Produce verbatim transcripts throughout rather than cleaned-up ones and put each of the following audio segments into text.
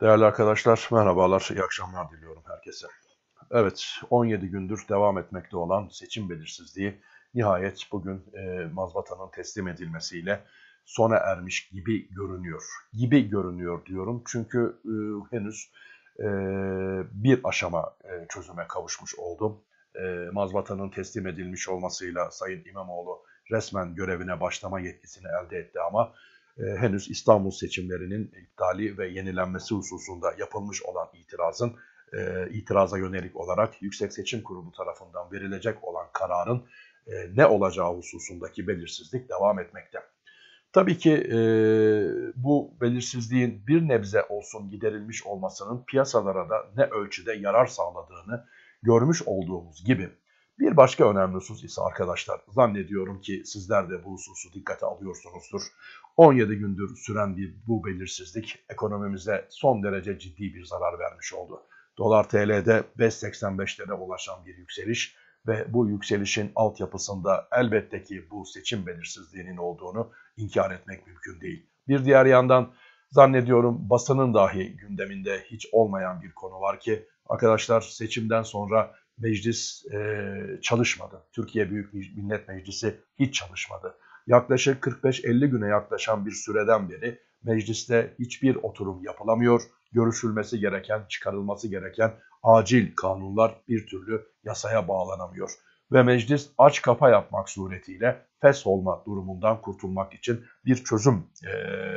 Değerli arkadaşlar, merhabalar, iyi akşamlar diliyorum herkese. Evet, on yedi gündür devam etmekte olan seçim belirsizliği nihayet bugün e, mazbatanın teslim edilmesiyle sona ermiş gibi görünüyor. Gibi görünüyor diyorum çünkü e, henüz e, bir aşama e, çözüme kavuşmuş oldu. E, mazbatanın teslim edilmiş olmasıyla Sayın İmamoğlu resmen görevine başlama yetkisini elde etti ama e, henüz İstanbul seçimlerinin iptali ve yenilenmesi hususunda yapılmış olan itirazın e, itiraza yönelik olarak Yüksek Seçim Kurulu tarafından verilecek olan kararın e, ne olacağı hususundaki belirsizlik devam etmekte. Tabii ki e, bu belirsizliğin bir nebze olsun giderilmiş olmasının piyasalara da ne ölçüde yarar sağladığını görmüş olduğumuz gibi bir başka önemli husus ise arkadaşlar, zannediyorum ki sizler de bu hususu dikkate alıyorsunuzdur. on yedi gündür süren bir bu belirsizlik ekonomimize son derece ciddi bir zarar vermiş oldu. Dolar T L'de beş virgül seksen beşlere ulaşan bir yükseliş ve bu yükselişin altyapısında elbette ki bu seçim belirsizliğinin olduğunu inkar etmek mümkün değil. Bir diğer yandan zannediyorum basının dahi gündeminde hiç olmayan bir konu var ki arkadaşlar, seçimden sonra meclis e, çalışmadı. Türkiye Büyük Millet Meclisi hiç çalışmadı. Yaklaşık kırk beş elli güne yaklaşan bir süreden beri mecliste hiçbir oturum yapılamıyor. Görüşülmesi gereken, çıkarılması gereken acil kanunlar bir türlü yasaya bağlanamıyor. Ve meclis aç kapa yapmak suretiyle fes olma durumundan kurtulmak için bir çözüm e,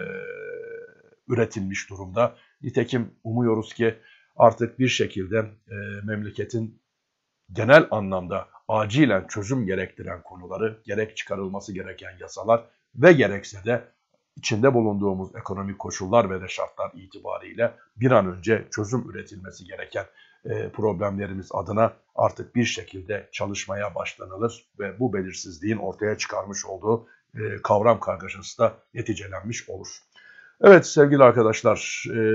üretilmiş durumda. Nitekim umuyoruz ki artık bir şekilde e, memleketin genel anlamda acilen çözüm gerektiren konuları, gerek çıkarılması gereken yasalar ve gerekse de içinde bulunduğumuz ekonomik koşullar ve de şartlar itibariyle bir an önce çözüm üretilmesi gereken e, problemlerimiz adına artık bir şekilde çalışmaya başlanılır ve bu belirsizliğin ortaya çıkarmış olduğu e, kavram kargaşası da neticelenmiş olur. Evet sevgili arkadaşlar, e,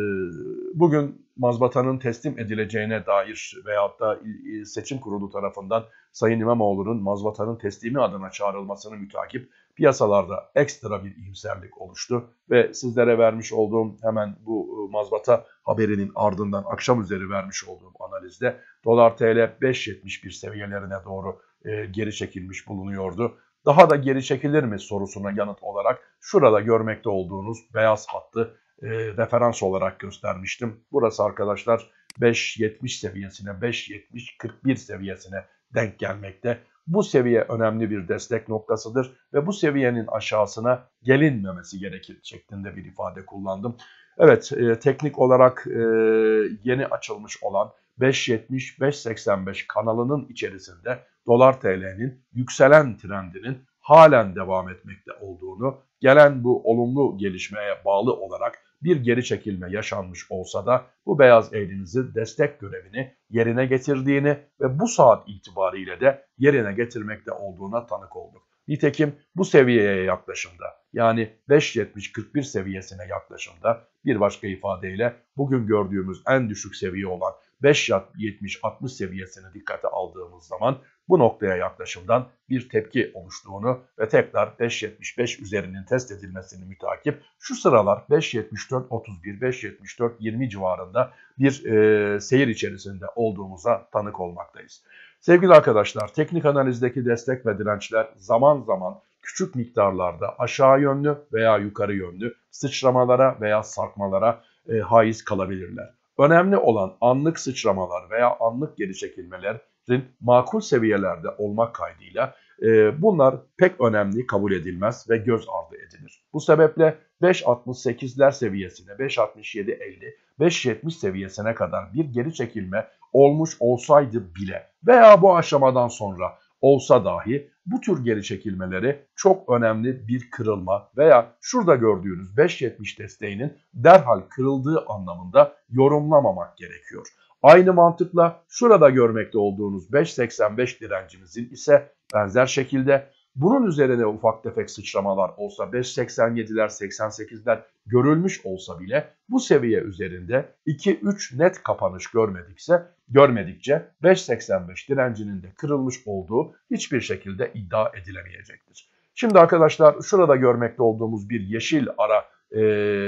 bugün mazbatanın teslim edileceğine dair veyahut da seçim kurulu tarafından Sayın İmamoğlu'nun mazbatanın teslimi adına çağrılmasını mütakip piyasalarda ekstra bir iyimserlik oluştu. Ve sizlere vermiş olduğum hemen bu mazbata haberinin ardından akşam üzeri vermiş olduğum analizde dolar T L beş yetmiş bir seviyelerine doğru e, geri çekilmiş bulunuyordu. Daha da geri çekilir mi sorusuna yanıt olarak şurada görmekte olduğunuz beyaz hattı e, referans olarak göstermiştim. Burası arkadaşlar beş yetmiş seviyesine, beş yetmiş kırk bir seviyesine denk gelmekte. Bu seviye önemli bir destek noktasıdır ve bu seviyenin aşağısına gelinmemesi gerekir şeklinde bir ifade kullandım. Evet, e, teknik olarak e, yeni açılmış olan beş yetmiş beş seksen beş kanalının içerisinde dolar T L'nin yükselen trendinin halen devam etmekte olduğunu, gelen bu olumlu gelişmeye bağlı olarak bir geri çekilme yaşanmış olsa da bu beyaz eğrinizin destek görevini yerine getirdiğini ve bu saat itibariyle de yerine getirmekte olduğuna tanık olduk. Nitekim bu seviyeye yaklaşımda, yani beş yetmiş kırk bir seviyesine yaklaşımda, bir başka ifadeyle bugün gördüğümüz en düşük seviye olan beş yetmiş altmış seviyesini dikkate aldığımız zaman bu noktaya yaklaşımdan bir tepki oluştuğunu ve tekrar beş yetmiş beş üzerinin test edilmesini mütakip şu sıralar beş yetmiş dört otuz bir, beş yetmiş dört yirmi civarında bir e, seyir içerisinde olduğumuza tanık olmaktayız. Sevgili arkadaşlar, teknik analizdeki destek ve dirençler zaman zaman küçük miktarlarda aşağı yönlü veya yukarı yönlü sıçramalara veya sarkmalara e, haiz kalabilirler. Önemli olan anlık sıçramalar veya anlık geri çekilmelerin makul seviyelerde olmak kaydıyla e, bunlar pek önemli kabul edilmez ve göz ardı edilir. Bu sebeple beş altmış sekizler seviyesine, beş altmış yedi elli, beş yetmiş seviyesine kadar bir geri çekilme olmuş olsaydı bile veya bu aşamadan sonra olsa dahi bu tür geri çekilmeleri çok önemli bir kırılma veya şurada gördüğünüz beş yetmiş desteğinin derhal kırıldığı anlamında yorumlamamak gerekiyor. Aynı mantıkla şurada görmekte olduğunuz beş seksen beş direncimizin ise benzer şekilde bunun üzerine ufak tefek sıçramalar olsa, beş seksen yediler, seksen sekizler görülmüş olsa bile bu seviye üzerinde iki üç net kapanış görmedikse, görmedikçe beş seksen beş direncinin de kırılmış olduğu hiçbir şekilde iddia edilemeyecektir. Şimdi arkadaşlar şurada görmekte olduğumuz bir yeşil ara e,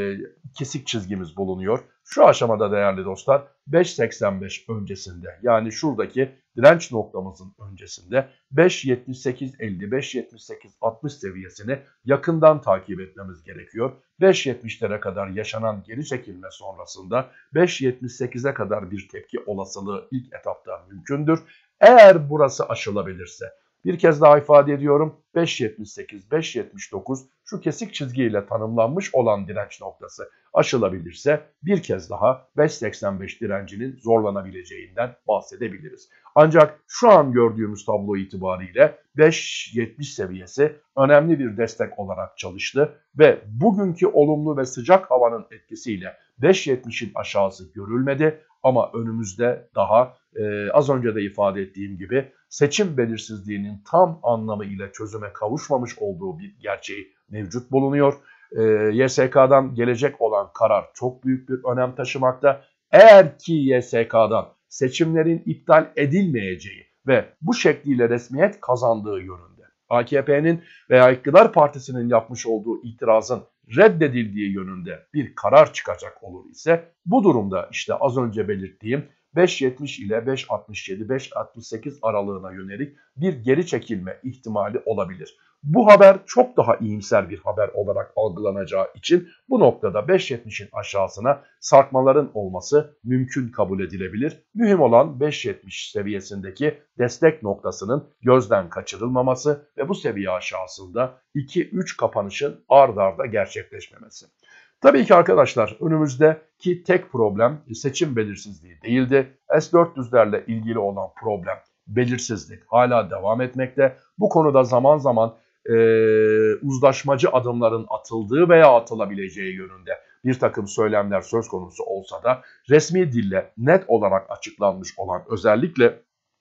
kesik çizgimiz bulunuyor. Şu aşamada değerli dostlar beş seksen beş öncesinde, yani şuradaki direnç noktamızın öncesinde beş yetmiş sekiz elli, beş yetmiş sekiz altmış seviyesini yakından takip etmemiz gerekiyor. beş yetmişlere kadar yaşanan geri çekilme sonrasında beş yetmiş sekize kadar bir tepki olasılığı ilk etapta mümkündür. Eğer burası aşılabilirse, bir kez daha ifade ediyorum, beş yetmiş sekiz beş yetmiş dokuz şu kesik çizgiyle tanımlanmış olan direnç noktası aşılabilirse bir kez daha beş seksen beş direncinin zorlanabileceğinden bahsedebiliriz. Ancak şu an gördüğümüz tablo itibariyle beş yetmiş seviyesi önemli bir destek olarak çalıştı ve bugünkü olumlu ve sıcak havanın etkisiyle beş yetmişin aşağısı görülmedi ama önümüzde daha e, az önce de ifade ettiğim gibi seçim belirsizliğinin tam anlamıyla çözüme kavuşmamış olduğu bir gerçeği mevcut bulunuyor. E, Y S K'dan gelecek olan karar çok büyük bir önem taşımakta. Eğer ki Y S K'dan seçimlerin iptal edilmeyeceği ve bu şekliyle resmiyet kazandığı yönünde, A K P'nin veya iktidar partisinin yapmış olduğu itirazın reddedildiği yönünde bir karar çıkacak olur ise bu durumda işte az önce belirttiğim beş yetmiş ile beş altmış yedi beş altmış sekiz aralığına yönelik bir geri çekilme ihtimali olabilir. Bu haber çok daha iyimser bir haber olarak algılanacağı için bu noktada beş yetmişin aşağısına sarkmaların olması mümkün kabul edilebilir. Mühim olan beş yetmiş seviyesindeki destek noktasının gözden kaçırılmaması ve bu seviye aşağısında iki üç kapanışın ard arda gerçekleşmemesi. Tabii ki arkadaşlar önümüzdeki tek problem seçim belirsizliği değildi. S dört yüzlerle ilgili olan problem belirsizlik hala devam etmekte. Bu konuda zaman zaman e, uzlaşmacı adımların atıldığı veya atılabileceği yönünde bir takım söylemler söz konusu olsa da resmi dille net olarak açıklanmış olan, özellikle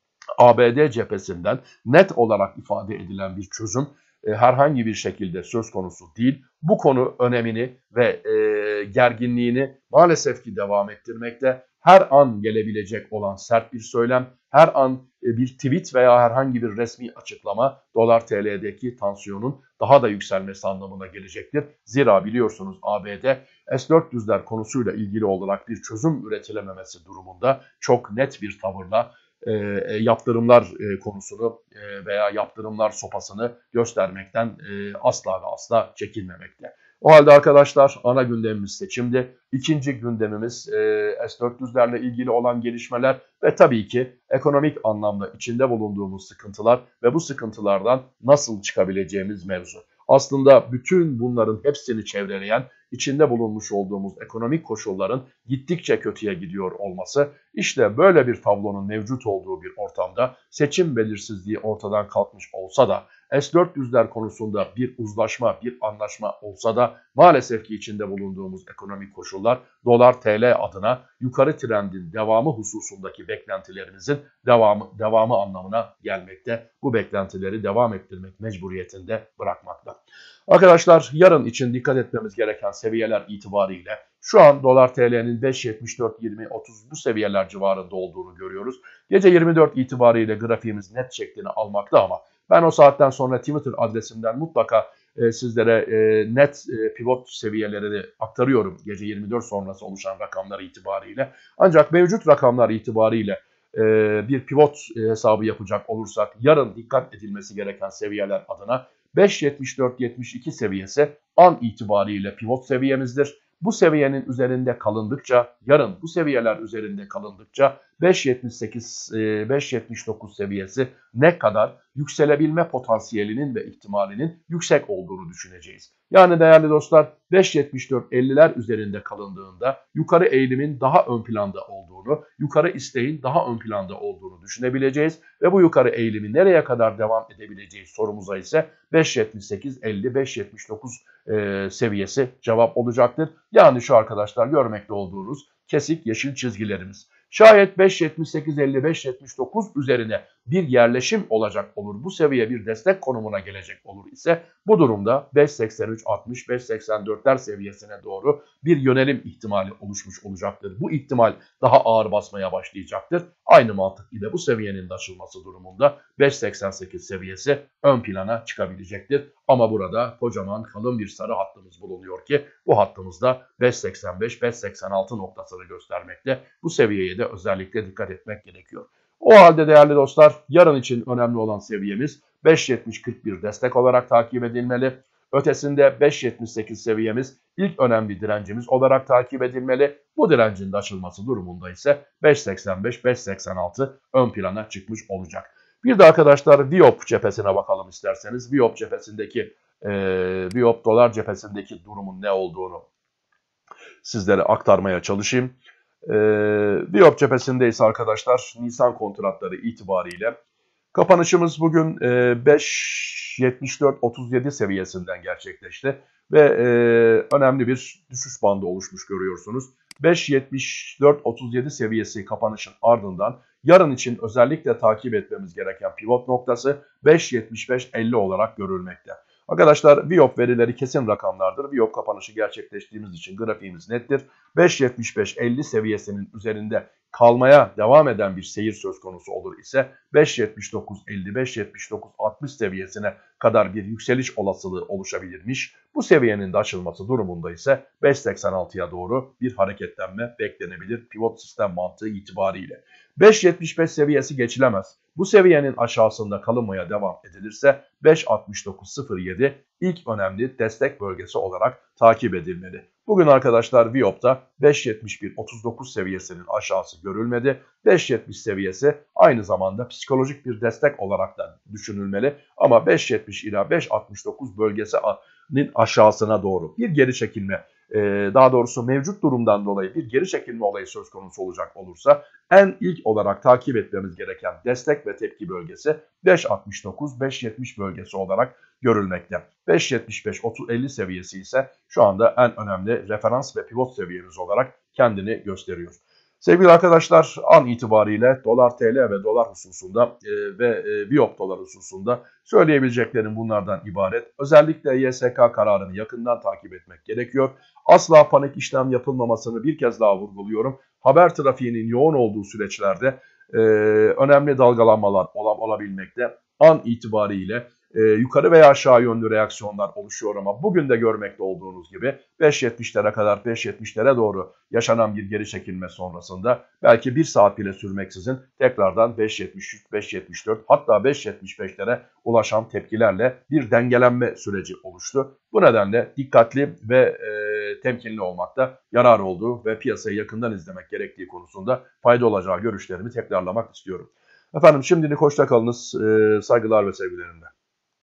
A B D cephesinden net olarak ifade edilen bir çözüm e, herhangi bir şekilde söz konusu değil. Bu konu önemini ve e, gerginliğini maalesef ki devam ettirmekte. Her an gelebilecek olan sert bir söylem, her an e, bir tweet veya herhangi bir resmi açıklama dolar T L'deki tansiyonun daha da yükselmesi anlamına gelecektir. Zira biliyorsunuz A B D S dört yüzler konusuyla ilgili olarak bir çözüm üretilememesi durumunda çok net bir tavırla E, yaptırımlar e, konusunu e, veya yaptırımlar sopasını göstermekten e, asla ve asla çekinmemekte. O halde arkadaşlar ana gündemimiz seçimdi. İkinci gündemimiz e, S dört yüzlerle ilgili olan gelişmeler ve tabii ki ekonomik anlamda içinde bulunduğumuz sıkıntılar ve bu sıkıntılardan nasıl çıkabileceğimiz mevzu. Aslında bütün bunların hepsini çevreleyen, içinde bulunmuş olduğumuz ekonomik koşulların gittikçe kötüye gidiyor olması, işte böyle bir tablonun mevcut olduğu bir ortamda seçim belirsizliği ortadan kalkmış olsa da S dört yüzler konusunda bir uzlaşma, bir anlaşma olsa da maalesef ki içinde bulunduğumuz ekonomik koşullar dolar T L adına yukarı trendin devamı hususundaki beklentilerimizin devamı, devamı anlamına gelmekte. Bu beklentileri devam ettirmek mecburiyetinde bırakmakta. Arkadaşlar yarın için dikkat etmemiz gereken seviyeler itibariyle şu an dolar T L'nin beş yetmiş dört yirmi otuz bu seviyeler civarında olduğunu görüyoruz. Gece yirmi dört itibariyle grafiğimiz net şeklini almakta ama ben o saatten sonra Twitter adresimden mutlaka e, sizlere e, net e, pivot seviyelerini aktarıyorum gece yirmi dört sonrası oluşan rakamlar itibariyle. Ancak mevcut rakamlar itibariyle e, bir pivot e, hesabı yapacak olursak yarın dikkat edilmesi gereken seviyeler adına beş yetmiş dört yetmiş iki seviyesi an itibariyle pivot seviyemizdir. Bu seviyenin üzerinde kalındıkça, yarın bu seviyeler üzerinde kalındıkça beş yetmiş sekiz beş yetmiş dokuz seviyesi ne kadar yükselebilme potansiyelinin ve ihtimalinin yüksek olduğunu düşüneceğiz. Yani değerli dostlar beş yetmiş dört elliler üzerinde kalındığında yukarı eğilimin daha ön planda olduğunu, yukarı isteğin daha ön planda olduğunu düşünebileceğiz ve bu yukarı eğilimi nereye kadar devam edebileceği sorumuza ise beş yetmiş sekiz elli beş yetmiş dokuz e, seviyesi cevap olacaktır. Yani şu arkadaşlar görmekte olduğunuz kesik yeşil çizgilerimiz. Şayet beş yetmiş sekiz elli beş yetmiş dokuz üzerine bir yerleşim olacak olur, bu seviye bir destek konumuna gelecek olur ise bu durumda beş seksen üç altmış, beş seksen dörtler seviyesine doğru bir yönelim ihtimali oluşmuş olacaktır. Bu ihtimal daha ağır basmaya başlayacaktır. Aynı mantık ile bu seviyenin de aşılması durumunda beş seksen sekiz seviyesi ön plana çıkabilecektir. Ama burada kocaman kalın bir sarı hattımız bulunuyor ki bu hattımızda beş seksen beş beş seksen altı noktasını göstermekte. Bu seviyeye de özellikle dikkat etmek gerekiyor. O halde değerli dostlar, yarın için önemli olan seviyemiz beş yetmiş kırk bir destek olarak takip edilmeli. Ötesinde beş yetmiş sekiz seviyemiz ilk önemli direncimiz olarak takip edilmeli. Bu direncin de aşılması durumunda ise beş seksen beş beş seksen altı ön plana çıkmış olacak. Bir de arkadaşlar Viyop cephesine bakalım isterseniz. Viyop cephesindeki e, Viyop dolar cephesindeki durumun ne olduğunu sizlere aktarmaya çalışayım. E, Viyop cephesinde ise arkadaşlar Nisan kontratları itibariyle kapanışımız bugün e, beş yetmiş dört otuz yedi seviyesinden gerçekleşti ve e, önemli bir düşüş bandı oluşmuş görüyorsunuz. beş yetmiş dört otuz yedi seviyesi kapanışın ardından yarın için özellikle takip etmemiz gereken pivot noktası beş yetmiş beş elli olarak görülmekte. Arkadaşlar Viyop verileri kesin rakamlardır. Viyop kapanışı gerçekleştiğimiz için grafiğimiz nettir. beş yetmiş beş elli seviyesinin üzerinde kalmaya devam eden bir seyir söz konusu olur ise beş yetmiş dokuz elli beş yetmiş dokuz altmış seviyesine kadar bir yükseliş olasılığı oluşabilirmiş. Bu seviyenin de aşılması durumunda ise beş seksen altıya doğru bir hareketlenme beklenebilir pivot sistem mantığı itibariyle. beş yetmiş beş seviyesi geçilemez. Bu seviyenin aşağısında kalınmaya devam edilirse beş altmış dokuz sıfır yedi ilk önemli destek bölgesi olarak takip edilmeli. Bugün arkadaşlar Viyop'ta beş yetmiş bir otuz dokuz seviyesinin aşağısı görülmedi. beş yetmiş seviyesi aynı zamanda psikolojik bir destek olarak da düşünülmeli. Ama beş yetmiş ila beş altmış dokuz bölgesinin aşağısına doğru bir geri çekilme, daha doğrusu mevcut durumdan dolayı bir geri çekilme olayı söz konusu olacak olursa en ilk olarak takip etmemiz gereken destek ve tepki bölgesi beş altmış dokuz beş yetmiş bölgesi olarak görülmekte. beş yetmiş beş otuz elli seviyesi ise şu anda en önemli referans ve pivot seviyemiz olarak kendini gösteriyor. Sevgili arkadaşlar, an itibariyle dolar T L ve dolar hususunda e, ve e, Viyop dolar hususunda söyleyebileceklerim bunlardan ibaret. Özellikle Y S K kararını yakından takip etmek gerekiyor. Asla panik işlem yapılmamasını bir kez daha vurguluyorum. Haber trafiğinin yoğun olduğu süreçlerde e, önemli dalgalanmalar ol olabilmekte. An itibariyle e, yukarı veya aşağı yönlü reaksiyonlar oluşuyor ama bugün de görmekte olduğunuz gibi beş yetmişlere kadar beş yetmişlere doğru yaşanan bir geri çekilme sonrasında belki bir saat bile sürmeksizin tekrardan beş yetmiş üç beş yetmiş dört hatta beş yetmiş beşlere ulaşan tepkilerle bir dengelenme süreci oluştu. Bu nedenle dikkatli ve e, temkinli olmakta yarar olduğu ve piyasayı yakından izlemek gerektiği konusunda fayda olacağı görüşlerimi tekrarlamak istiyorum. Efendim şimdilik hoşça kalınız, e, saygılar ve sevgilerimle.